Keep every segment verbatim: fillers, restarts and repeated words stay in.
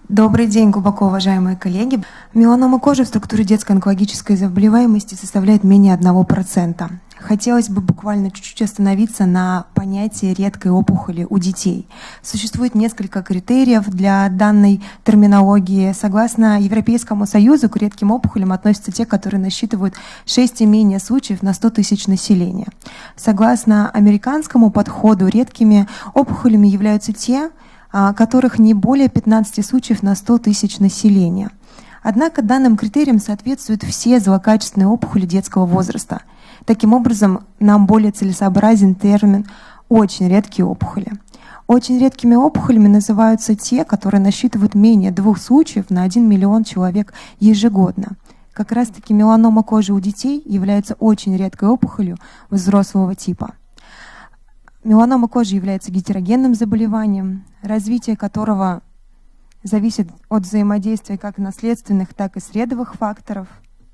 Добрый день, глубоко уважаемые коллеги. Меланома кожи в структуре детской онкологической заболеваемости составляет менее одного процента. Хотелось бы буквально чуть-чуть остановиться на понятии редкой опухоли у детей. Существует несколько критериев для данной терминологии. Согласно Европейскому Союзу, к редким опухолям относятся те, которые насчитывают шесть и менее случаев на сто тысяч населения. Согласно американскому подходу, редкими опухолями являются те, которых не более пятнадцати случаев на сто тысяч населения. Однако данным критериям соответствуют все злокачественные опухоли детского возраста. Таким образом, нам более целесообразен термин «очень редкие опухоли». Очень редкими опухолями называются те, которые насчитывают менее двух случаев на один миллион человек ежегодно. Как раз-таки меланома кожи у детей является очень редкой опухолью взрослого типа. Меланома кожи является гетерогенным заболеванием, развитие которого зависит от взаимодействия как наследственных, так и средовых факторов.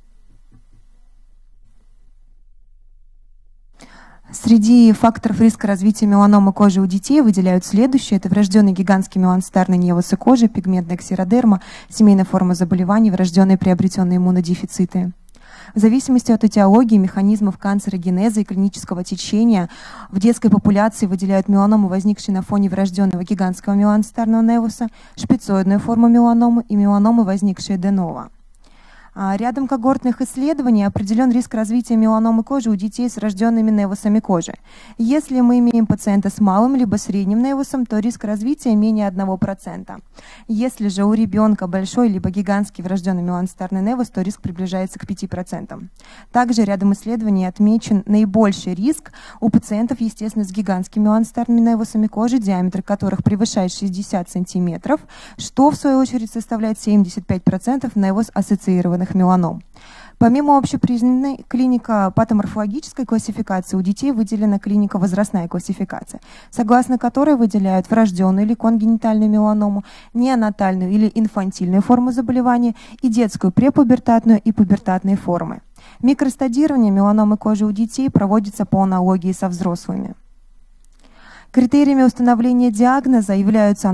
Среди факторов риска развития меланомы кожи у детей выделяют следующие. Это врожденный гигантский меланостарный невусы кожи, пигментная ксеродерма, семейная форма заболеваний, врожденные приобретенные иммунодефициты. В зависимости от этиологии, механизмов канцерогенеза и клинического течения в детской популяции выделяют меланому, возникшие на фоне врожденного гигантского меланостарного невуса, шпицоидную форму меланомы и меланомы, возникшие де-ново. Рядом когортных исследований определен риск развития меланомы кожи у детей с рожденными невусами кожи. Если мы имеем пациента с малым либо средним невусом, то риск развития менее одного процента. Если же у ребенка большой либо гигантский врожденный меланостарный невус, то риск приближается к пяти процентам. Также рядом исследований отмечен наибольший риск у пациентов, естественно, с гигантскими меланостарными невусами кожи, диаметр которых превышает шестьдесят сантиметров, что в свою очередь составляет семьдесят пять процентов невус-ассоциированных меланом. Помимо общепризнанной клинико-патоморфологической классификации, у детей выделена клинико-возрастная классификация, согласно которой выделяют врожденную или конгенитальную меланому, неонатальную или инфантильную форму заболевания и детскую препубертатную и пубертатные формы. Микростадирование меланомы кожи у детей проводится по аналогии со взрослыми. Критериями установления диагноза являются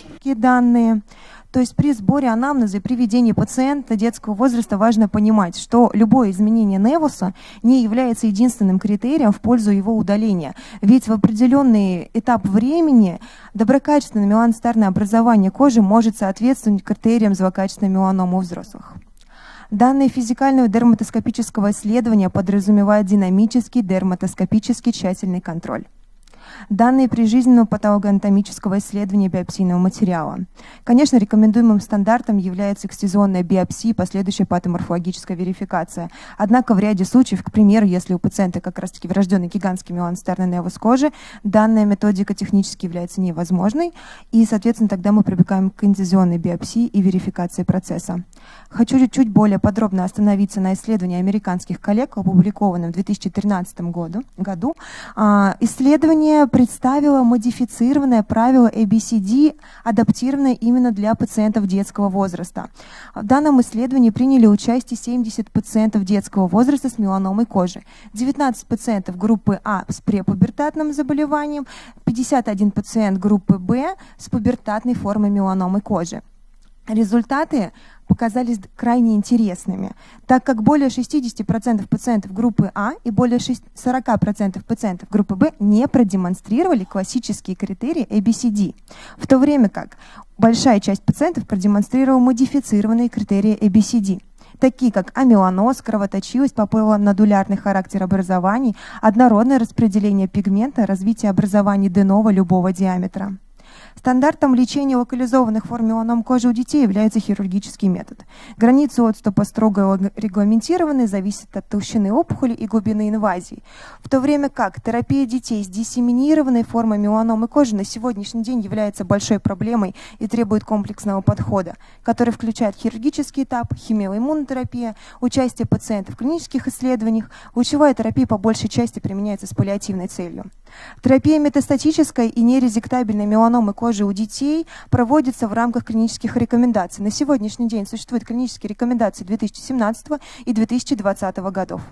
данные. То есть при сборе анамнеза и при ведении пациента детского возраста важно понимать, что любое изменение невуса не является единственным критерием в пользу его удаления. Ведь в определенный этап времени доброкачественное меланостарное образование кожи может соответствовать критериям злокачественной меланомы у взрослых. Данные физикального дерматоскопического исследования подразумевают динамический дерматоскопический тщательный контроль. Данные прижизненного патологоанатомического исследования биопсийного материала. Конечно, рекомендуемым стандартом является экстензионная биопсия и последующая патоморфологическая верификация. Однако в ряде случаев, к примеру, если у пациента как раз-таки врожденный гигантский меланостарный невус кожи, данная методика технически является невозможной, и, соответственно, тогда мы прибегаем к инцизионной биопсии и верификации процесса. Хочу чуть-чуть более подробно остановиться на исследовании американских коллег, опубликованном в две тысячи тринадцатом году. году. Исследование представило модифицированное правило эй би си ди, адаптированное именно для пациентов детского возраста. В данном исследовании приняли участие семьдесят пациентов детского возраста с меланомой кожи, девятнадцать пациентов группы А с препубертатным заболеванием, пятьдесят один пациент группы Б с пубертатной формой меланомы кожи. Результаты показались крайне интересными, так как более шестидесяти процентов пациентов группы А и более сорока процентов пациентов группы Б не продемонстрировали классические критерии эй би си ди, в то время как большая часть пациентов продемонстрировала модифицированные критерии эй би си ди, такие как амеланоз, кровоточивость, папиллонодулярный характер образований, однородное распределение пигмента, развитие образований де-ново любого диаметра. Стандартом лечения локализованных форм меланом кожи у детей является хирургический метод. Границы отступа строго регламентированы, зависят от толщины опухоли и глубины инвазии. В то время как терапия детей с диссеминированной формой меланомы кожи на сегодняшний день является большой проблемой и требует комплексного подхода, который включает хирургический этап, химиоиммунотерапия, участие пациента в клинических исследованиях. Лучевая терапия по большей части применяется с паллиативной целью. Терапия метастатической и нерезектабельной меланомы кожи у детей проводится в рамках клинических рекомендаций. На сегодняшний день существуют клинические рекомендации две тысячи семнадцатого и две тысячи двадцатого годов.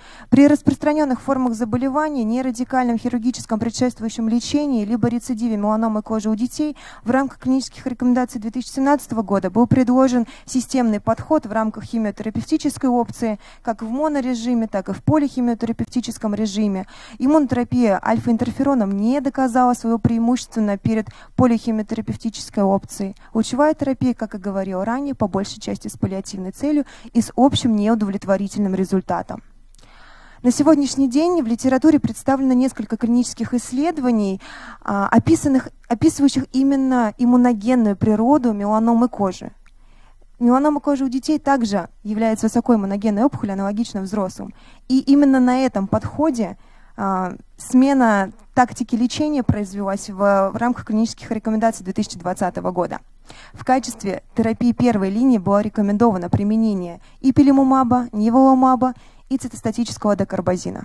При распространенных формах заболевания, нерадикальном хирургическом предшествующем лечении, либо рецидиве меланомы кожи у детей в рамках клинических рекомендаций две тысячи семнадцатого года был предложен системный подход в рамках химиотерапевтической опции, как в монорежиме, так и в полихимиотерапевтическом режиме. Иммунотерапия альфа-интерфероном не доказала своего преимущества перед полихимиотерапевтической опцией. Лучевая терапия, как и говорил ранее, по большей части с паллиативной целью и с общим неудовлетворительным результатом. На сегодняшний день в литературе представлено несколько клинических исследований, описанных, описывающих именно иммуногенную природу меланомы кожи. Меланома кожи у детей также является высоко иммуногенной опухолью, аналогично взрослым. И именно на этом подходе а, смена тактики лечения произвелась в, в рамках клинических рекомендаций две тысячи двадцатого года. В качестве терапии первой линии было рекомендовано применение ипилимумаба, ниволумаба и цитостатического декарбазина.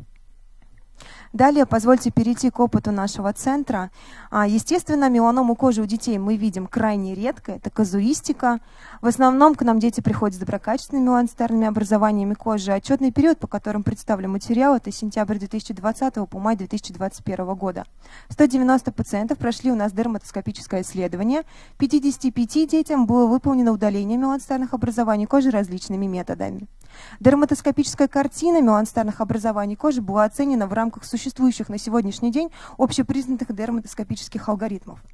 Далее позвольте перейти к опыту нашего центра. Естественно, меланому кожи у детей мы видим крайне редко, это казуистика. В основном к нам дети приходят с доброкачественными меланостарными образованиями кожи. Отчетный период, по которым представлен материал, это сентябрь две тысячи двадцатого по май две тысячи двадцать первого года. сто девяносто пациентов прошли у нас дерматоскопическое исследование. пятидесяти пяти детям было выполнено удаление меланостарных образований кожи различными методами. Дерматоскопическая картина меланостарных образований кожи была оценена в рамках существующих на сегодняшний день общепризнанных дерматоскопических алгоритмов.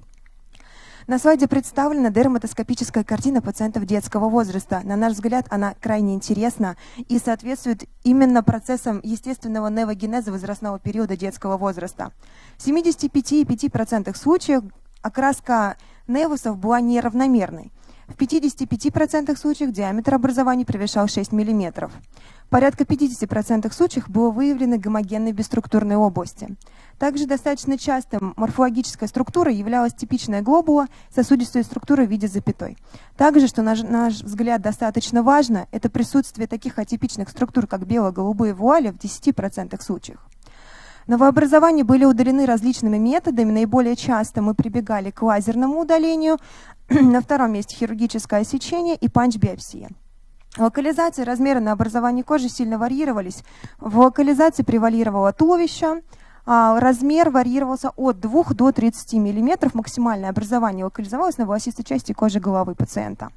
На слайде представлена дерматоскопическая картина пациентов детского возраста. На наш взгляд, она крайне интересна и соответствует именно процессам естественного невогенеза возрастного периода детского возраста. В семидесяти пяти и пяти процентах случаев окраска невусов была неравномерной. В пятидесяти пяти процентах случаев диаметр образований превышал шесть миллиметров. В порядка пятидесяти процентах случаев было выявлено гомогенные бесструктурные области. Также достаточно часто морфологическая структура являлась типичная глобула, сосудистой структурой в виде запятой. Также, что на наш взгляд достаточно важно, это присутствие таких атипичных структур, как бело-голубые вуали в десяти процентах случаев. Новообразования были удалены различными методами. Наиболее часто мы прибегали к лазерному удалению. На втором месте хирургическое сечение и панч-биопсия. Локализация и размеры на образовании кожи сильно варьировались. В локализации превалировало туловище. Размер варьировался от двух до тридцати миллиметров. Максимальное образование локализовалось на волосистой части кожи головы пациента.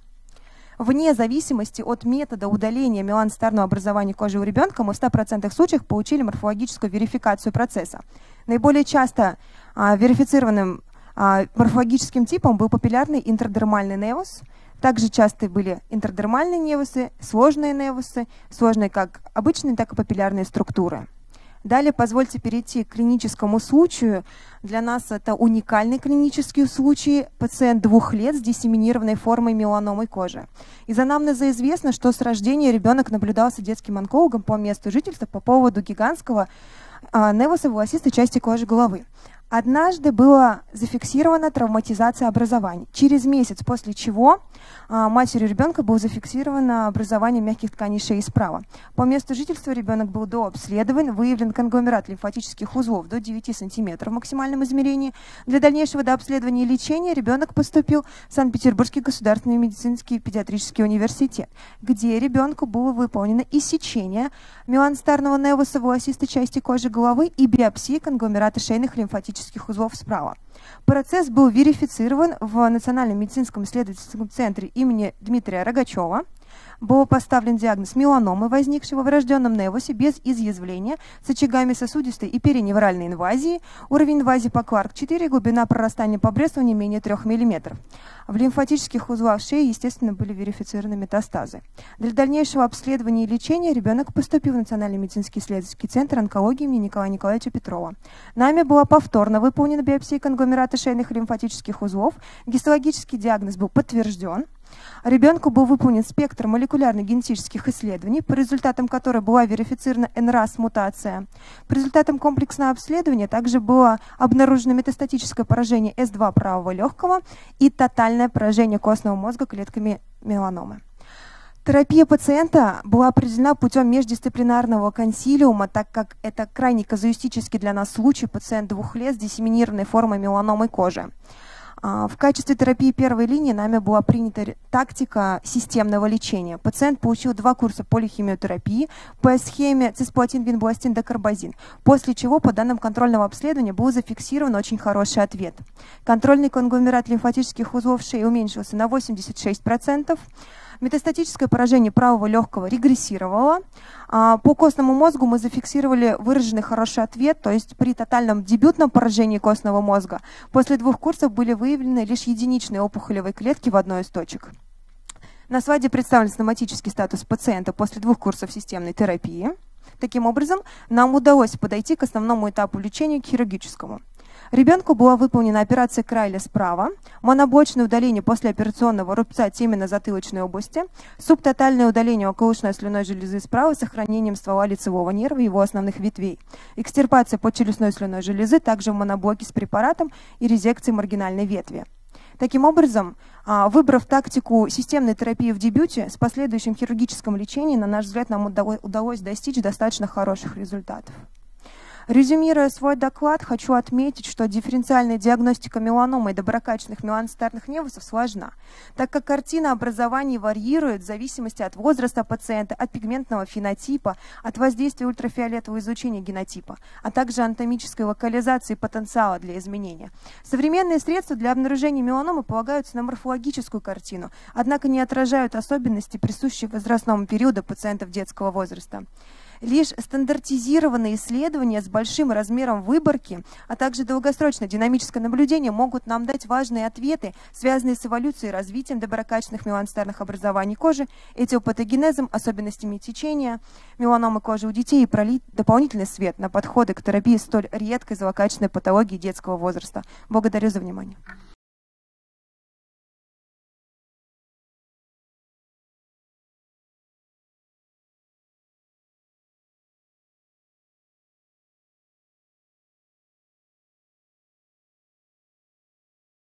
Вне зависимости от метода удаления меланостарного образования кожи у ребенка мы в ста процентах случаев получили морфологическую верификацию процесса. Наиболее часто а, верифицированным а, морфологическим типом был папиллярный интрадермальный невус. Также часто были интрадермальные невусы, сложные невусы, сложные как обычные, так и папиллярные структуры. Далее позвольте перейти к клиническому случаю. Для нас это уникальный клинический случай. Пациент двух лет с диссеминированной формой меланомы кожи. Из анамнеза известно, что с рождения ребенок наблюдался детским онкологом по месту жительства по поводу гигантского а, невуса в волосистой части кожи головы. Однажды была зафиксирована травматизация образований. Через месяц после чего а, матерью ребенка было зафиксировано образование мягких тканей шеи справа. По месту жительства ребенок был дообследован, выявлен конгломерат лимфатических узлов до девяти сантиметров в максимальном измерении. Для дальнейшего дообследования и лечения ребенок поступил в Санкт-Петербургский государственный медицинский педиатрический университет, где ребенку было выполнено иссечение меланостарного невуса в волосистой части кожи головы и биопсия конгломерата шейных лимфатических узлов справа. Процесс был верифицирован в Национальном медицинском исследовательском центре имени Дмитрия Рогачева. Был поставлен диагноз меланомы, возникшей во врожденном невусе без изъязвления, с очагами сосудистой и периневральной инвазии. Уровень инвазии по Кларк четыре, глубина прорастания по Бресту не менее трёх миллиметров. В лимфатических узлах шеи, естественно, были верифицированы метастазы. Для дальнейшего обследования и лечения ребенок поступил в Национальный медицинский исследовательский центр онкологии имени Николая Николаевича Петрова. Нами была повторно выполнена биопсия конгломерата шейных лимфатических узлов. Гистологический диагноз был подтвержден. Ребенку был выполнен спектр молекулярно-генетических исследований, по результатам которой была верифицирована эн рас-мутация. По результатам комплексного обследования также было обнаружено метастатическое поражение эс два правого легкого и тотальное поражение костного мозга клетками меланомы. Терапия пациента была определена путем междисциплинарного консилиума, так как это крайне казуистический для нас случай, пациент двух лет с диссеминированной формой меланомы кожи. В качестве терапии первой линии нами была принята тактика системного лечения. Пациент получил два курса полихимиотерапии по схеме цисплатин, винбластин, декарбазин, после чего по данным контрольного обследования был зафиксирован очень хороший ответ. Контрольный конгломерат лимфатических узлов шеи уменьшился на восемьдесят шесть процентов. Метастатическое поражение правого легкого регрессировало. По костному мозгу мы зафиксировали выраженный хороший ответ, то есть при тотальном дебютном поражении костного мозга после двух курсов были выявлены лишь единичные опухолевые клетки в одной из точек. На слайде представлен соматический статус пациента после двух курсов системной терапии. Таким образом, нам удалось подойти к основному этапу лечения, к хирургическому. Ребенку была выполнена операция Крайля справа, моноблочное удаление послеоперационного рубца теменно-затылочной области, субтотальное удаление околоушной слюнной железы справа с сохранением ствола лицевого нерва и его основных ветвей, экстирпация подчелюстной слюнной железы также в моноблоке с препаратом и резекцией маргинальной ветви. Таким образом, выбрав тактику системной терапии в дебюте, с последующим хирургическим лечением, на наш взгляд, нам удалось достичь достаточно хороших результатов. Резюмируя свой доклад, хочу отметить, что дифференциальная диагностика меланомы и доброкачественных меланоцитарных невусов сложна, так как картина образования варьирует в зависимости от возраста пациента, от пигментного фенотипа, от воздействия ультрафиолетового излучения генотипа, а также анатомической локализации потенциала для изменения. Современные средства для обнаружения меланомы полагаются на морфологическую картину, однако не отражают особенности, присущие возрастному периоду пациентов детского возраста. Лишь стандартизированные исследования с большим размером выборки, а также долгосрочное динамическое наблюдение могут нам дать важные ответы, связанные с эволюцией и развитием доброкачественных меланоцитарных образований кожи, этиопатогенезом, особенностями течения меланомы кожи у детей и пролить дополнительный свет на подходы к терапии столь редкой злокачественной патологии детского возраста. Благодарю за внимание.